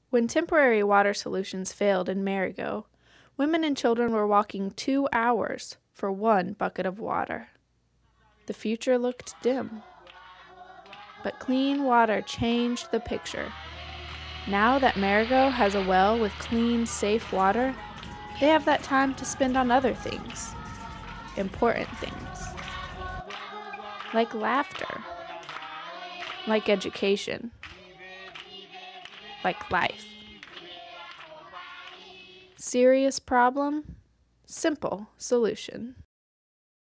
When temporary water solutions failed in Marigot, women and children were walking 2 hours for 1 bucket of water. The future looked dim. But clean water changed the picture. Now that Marigot has a well with clean, safe water, they have that time to spend on other things. Important things. Like laughter. Like education. Like life. Serious problem, simple solution.